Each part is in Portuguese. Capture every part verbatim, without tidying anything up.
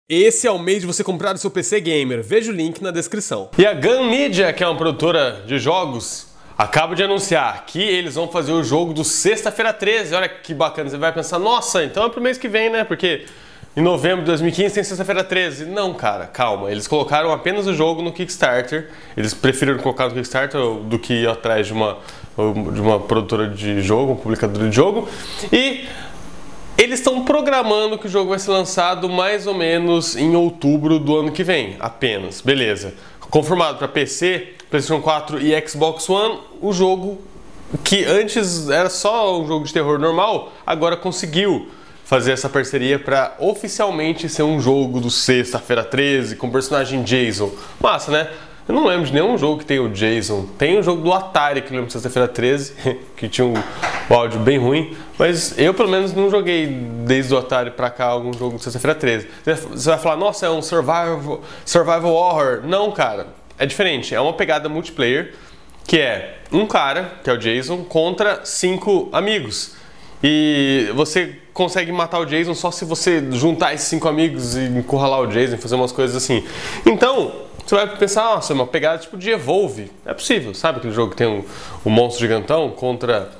Esse é o mês de você comprar o seu P C gamer, veja o link na descrição. E a Gun Media, que é uma produtora de jogos, acaba de anunciar que eles vão fazer o jogo do Sexta-feira treze. Olha que bacana, você vai pensar, nossa, então é pro mês que vem, né? Porque em novembro de dois mil e quinze tem Sexta-feira treze. Não, cara, calma. Eles colocaram apenas o jogo no Kickstarter. Eles preferiram colocar no Kickstarter do que ir atrás de uma, de uma produtora de jogo, um publicador de jogo. E eles estão programando que o jogo vai ser lançado mais ou menos em outubro do ano que vem, apenas. Beleza. Confirmado para P C, PlayStation quatro e Xbox One, o jogo que antes era só um jogo de terror normal, agora conseguiu fazer essa parceria para oficialmente ser um jogo do Sexta-feira treze com o personagem Jason. Massa, né? Eu não lembro de nenhum jogo que tenha o Jason. Tem um jogo do Atari que eu lembro de Sexta-feira treze, que tinha um, um áudio bem ruim, mas eu pelo menos não joguei desde o Atari pra cá algum jogo de Sexta-feira treze. Você vai falar, nossa, é um survival, survival horror. Não, cara, é diferente. É uma pegada multiplayer que é um cara, que é o Jason, contra cinco amigos. E você consegue matar o Jason só se você juntar esses cinco amigos e encurralar o Jason, fazer umas coisas assim. Então, você vai pensar, nossa, é uma pegada tipo de Evolve. É possível, sabe aquele jogo que tem um, um monstro gigantão contra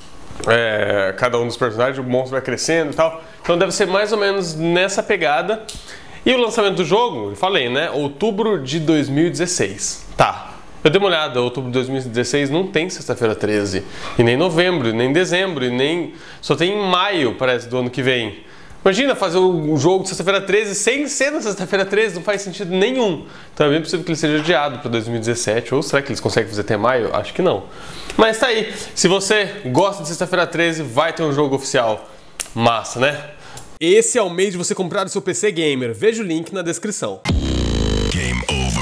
é, cada um dos personagens, o monstro vai crescendo e tal. Então deve ser mais ou menos nessa pegada. E o lançamento do jogo, eu falei, né? Outubro de dois mil e dezesseis. Tá. Eu dei uma olhada, outubro de dois mil e dezesseis não tem Sexta-feira treze, e nem novembro, e nem dezembro, e nem... só tem em maio, parece, do ano que vem. Imagina fazer um jogo de Sexta-feira treze sem ser na Sexta-feira treze, não faz sentido nenhum. Então é bem possível que ele seja adiado para dois mil e dezessete, ou será que eles conseguem fazer até maio? Acho que não. Mas tá aí, se você gosta de Sexta-feira treze, vai ter um jogo oficial. Massa, né? Esse é o mês de você comprar o seu P C gamer, veja o link na descrição. Game over.